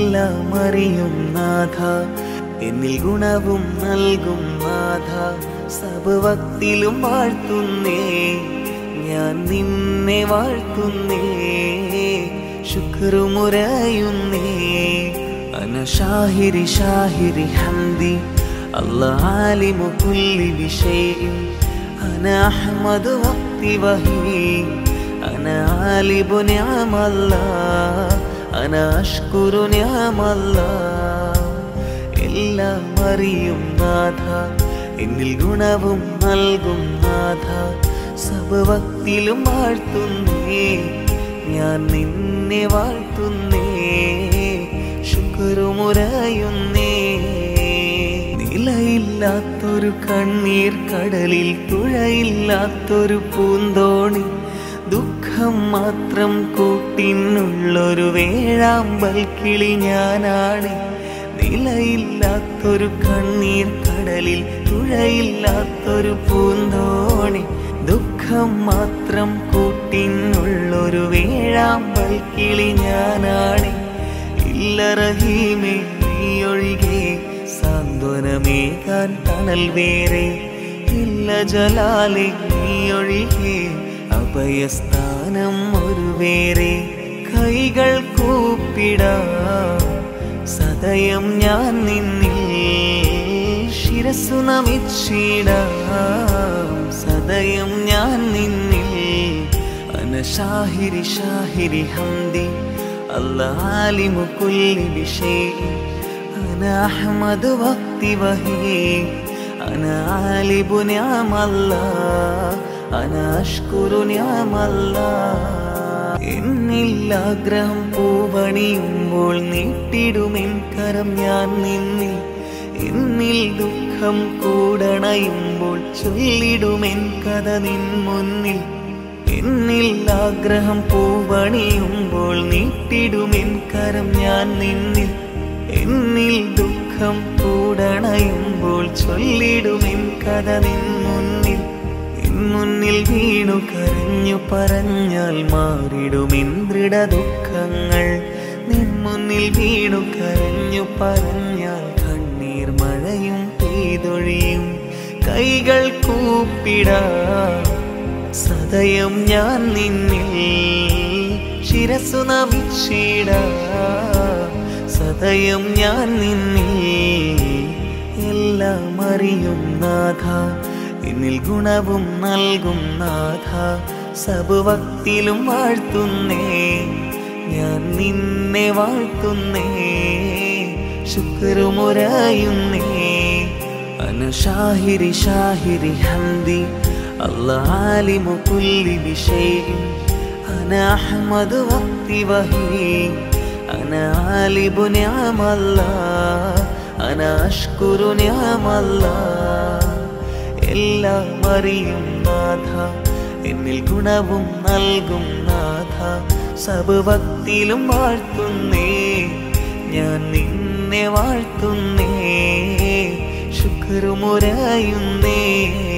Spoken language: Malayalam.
എല്ലാം അറിയും നാഥ, എന്നിൽ ഗുണവും നൽകും നാഥ. സർവ്വത്തിലും വാഴ്ത്തുന്നേ, ഞാൻ നിന്നെ വാഴ്ത്തുന്നേ, ശുക്രുമുരയുന്നേ. അന ഷാഹിരി ഷാഹിരി ഹംദി അല്ലാഹ് ആലിമു കുല്ലി ബിശൈഇൻ. അന അഹ്മദു വഖ്തി വഹി, അന ആലിബു നിഅമല്ലാഹ്, അന അഷ്കുറു നിഅമല്ലാഹ്. എല്ലാം അറിയും നാഥ, എന്നിൽ ഗുണവും നൽകും നാഥ. സർവ്വത്തിലും വാഴ്ത്തുന്നേ, ഞാൻ നിന്നെ വാഴ്ത്തുന്നേ, ശുക്രുമുരയുന്നേ. നിലയില്ലാത്തൊരു കണ്ണീർ കടലിൽ തുഴയില്ലാത്തൊരു പൂന്തോണി, ദുഃഖം മാത്രം കൂട്ടിനുള്ളൊരു വേഴാമ്പൽ കിളി ഞാനാണ്. നിലയില്ലാത്തൊരു കണ്ണീർ കടലിൽ തുഴയില്ലാത്തൊരു പൂന്തോണി, ദുഃഖം മാത്രം കൂട്ടിനുള്ളൊരു വേഴാമ്പൽ കിളി ഞാനാണ്. ഇല്ല റഹീമേ നീയൊഴികെ സാന്ത്വനമേകാൻ തണൽ വേറെ, ഇല്ല ജലാലേ നീയൊഴികെ അഭയസ്ഥാനം ഒരു വേറെ. കൈകൾ കൂപ്പിടാം സദയം ഞാൻ നിന്നിൽ, ശിരസ്സു നമിച്ചിടാം സദയം ഞാൻ നിന്നിൽ. അന ഷാഹിരി ഷാഹിരി ഹംദി അല്ലാഹ് ആലിമു കുല്ലി ബിശൈഇൻ. അന അഹ്മദു വഖ്തി വഹി, അന ആലിബു നിഅമല്ലാഹ്, അന അഷ്കുറു നിഅമല്ലാഹ്. എന്നിൽ ആഗ്രഹം പൂവണിയുമ്പോൾ നീട്ടിടുമെൻ കരം ഞാൻ നിന്നിൽ, എന്നിൽ ദുഃഖം കൂടണയുമ്പോൾ ചൊല്ലിടുമെൻ കഥ നിൻ മുന്നിൽ. എന്നിൽ ആഗ്രഹം പൂവണിയുമ്പോൾ നീട്ടിടുമെൻ കരം ഞാൻ നിന്നിൽ, എന്നിൽ ദുഃഖം കൂടണയുമ്പോൾ ചൊല്ലിടുമെൻ കഥ നിൻ മുന്നിൽ. മുന്നിൽ വീണു കരഞ്ഞു പറഞ്ഞാൽ മാറിടുമെൻ ദൃഢ ദുഃഖങ്ങൾ. നിൻ മുന്നിൽ വീണു കരഞ്ഞു പറഞ്ഞാൽ കണ്ണീർ മഴയും പെയ്തൊഴിയും. കൈകൾ കൂപ്പിടാം സദയം ഞാൻ നിന്നിൽ, ശിരസ്സു നമിച്ചിടാം സദയം ഞാൻ നിന്നിൽ. എല്ലാം അറിയും നാഥ, എന്നിൽ ഗുണവും നൽകും നാഥ. സർവ്വത്തിലും വാഴ്ത്തുന്നേ, ഞാൻ നിന്നെ വാഴ്ത്തുന്നേ, ശുക്രുമുരയുന്നേ. അന ഷാഹിരി ഷാഹിരി ഹംദി അല്ലാഹ് ആലിമു കുല്ലി ബിശൈഇൻ. അന അഹ്മദു വഖ്തി വഹി, അന ആലിബു നിഅമല്ലാഹ്, അന അഷ്കുറു നിഅമല്ലാഹ്. എല്ലാം അറിയും നാഥ, എന്നിൽ ഗുണവും നൽകും നാഥ. സർവ്വത്തിലും വാഴ്ത്തുന്നേ, ഞാൻ നിന്നെ വാഴ്ത്തുന്നേ, ശുക്രുമുരയുന്നേ.